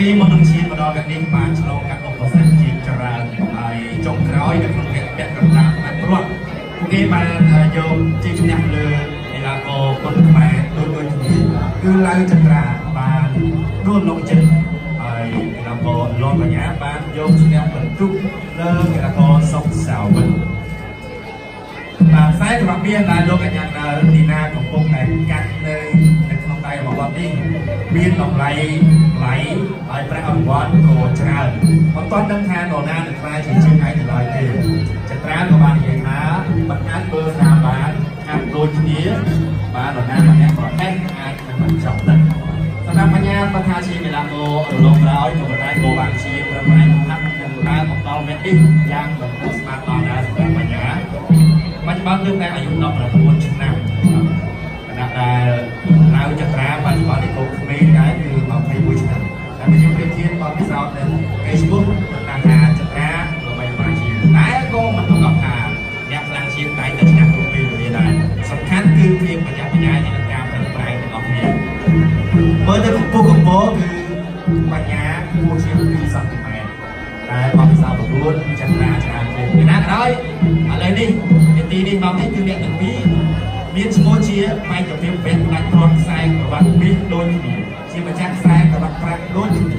ពីមកនឹងឈាមមកដល់កានេះបានឆ្លងកាត់ឧបសគ្គជាច្រើនហើយចុងក្រោយនៅក្នុងវគ្គពាក់កណ្ដាលបានព្រោះពួកគេបានយកជ័យជំនះលើកីឡាករគុនខ្មែរដូចគ្នាគឺឡើងចត្រាបានដួលលោកចិត្តហើយកីឡាករលន់បញ្ញាបានយកឈ្នះបន្ទុកលើកីឡាករសុកសាវវិនបាទខ្សែក្របមាសដែលលោកកញ្ញាទីណាកំពុងតែកាត់នៅក្នុងដៃរបស់គាត់នេះមានតម្លៃហើយប្រាក់អង្វាន់ក៏ច្រើនមិនទាន់ដឹងថានរណានឹងខ្លាចជាជាងឯងទៅឡើយទេចត្រាក៏បាននិយាយថាមិនអាចធ្វើណាបានខាត់ដូចគ្នាបាននរណាម្នាក់ប្រហែលអាចនឹងមិនចប់ទឹកសម្រាប់បញ្ញាបថាជាកីឡាករលោកក្រោយក៏តែក៏បានជាប្រមាណហាត់នឹងដើរមកដល់វគ្គនេះយ៉ាងមិនគួរស្មានដល់ដែរសម្រាប់បញ្ញាបច្ចុប្បន្នយើងតែអាយុ19ឆ្នាំខណៈដែលឡើងចត្រាបច្ចុប្បន្ននេះក៏ក្មេងដែរគឺ21ឆ្នាំតែបើយើងប្រៀបធៀបបទពិសោធន៍នៅ Facebook តាមថាចត្រាល្បីល្បាញជាងតែក៏មិនប្រកបថាអ្នកខ្លាំងជាងតែតែឆ្នាំគ្រប់ពេលវេលាដែរសំខាន់គឺភាពបញ្ញាបញ្ញានៃការប្រឹងប្រែងរបស់គ្នាមើលទៅកម្ពស់កម្ពស់គឺបញ្ញាគួរជាង2សង់ទីម៉ែត្រតែបទពិសោធន៍ប្រកួតចត្រាច្រើនជាងពីណាក៏ដោយឥឡូវនេះនាទីនេះមកនេះគឺអ្នកទាំងពីរមានឈ្មោះជាបែកជំរាបពេទ្យផ្ដាច់ព្រមខ្សែក្រវ៉ាត់មាសដូចគ្នាជាម្ចាស់ខ្សែក្រវ៉ាត់ប្រាក់ដូចគ្នា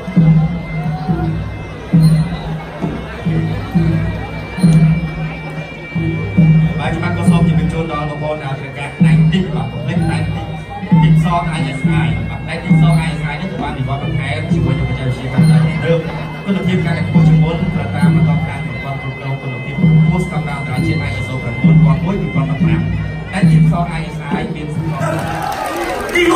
បាទច្បាស់ក៏សូមជម្រាបជូនដល់បងប្អូនដែលត្រូវការផ្នែកទីបាទផ្នែកទីផ្សារ ISI បាទផ្នែកទីផ្សារ ISI នេះបាននិវត្តបន្ថែមជាមួយនឹងបច្ចេកវិទ្យាការងារលើគុណភាពការខ្ពស់ជាងមុនប្រតាមបន្តការប្រព័ន្ធគ្រប់គ្រងគុណភាពខ្ពស់ស្តង់ដារអន្តរជាតិ ISO 9001-2015តែទីផ្សារ ISI មានសម្គាល់ទី1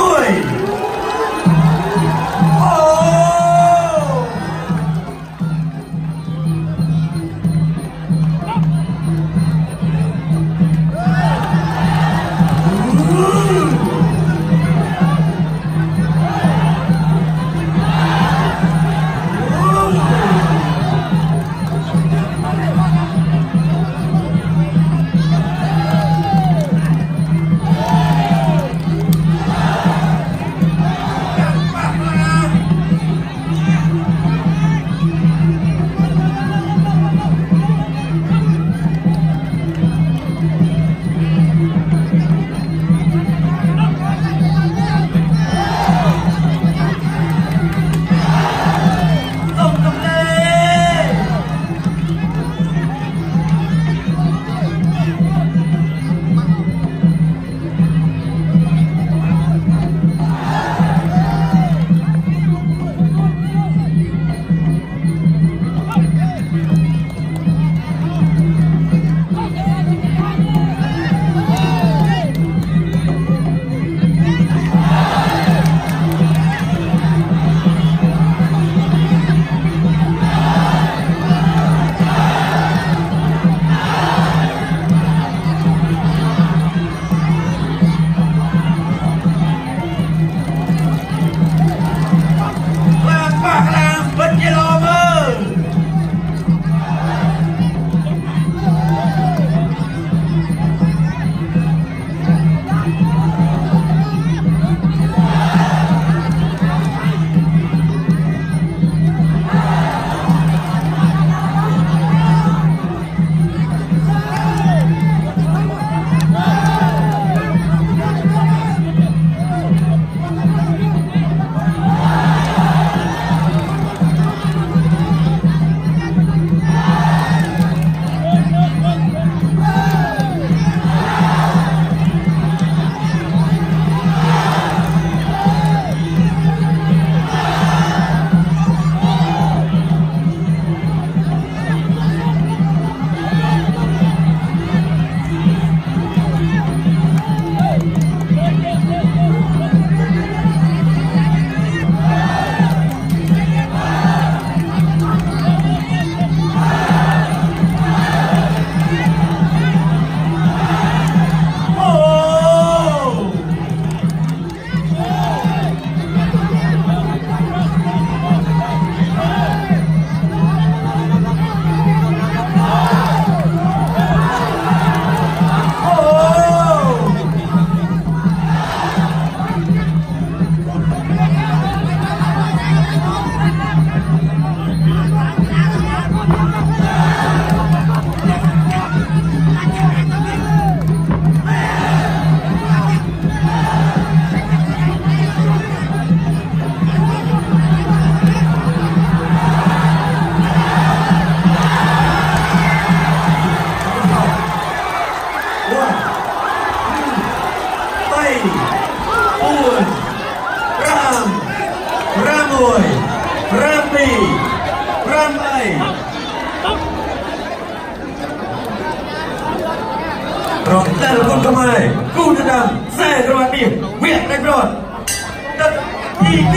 rồi telepon kembali ku sedang saya terwakil Wiat Rekrut TV.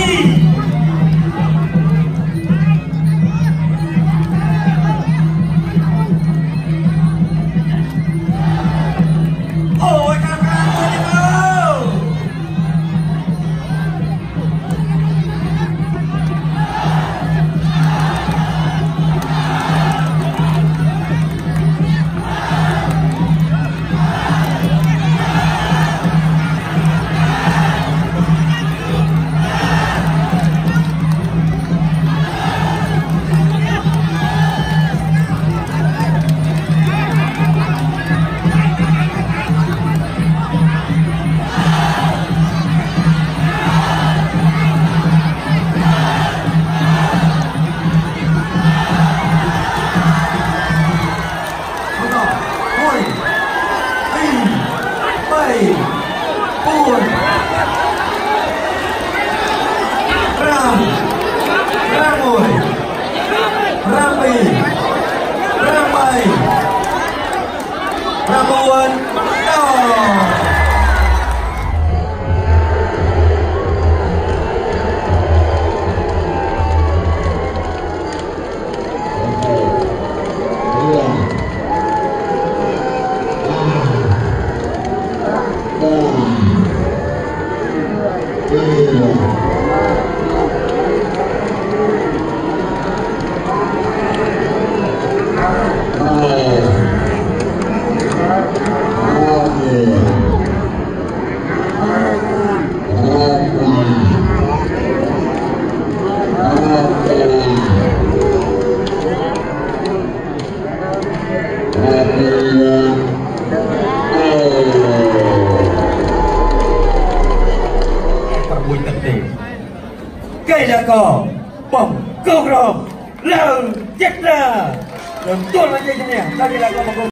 Oh, cây là cỏ bỏng câu rò lợn chết ra rồi tuôn lên như thế này, đây là con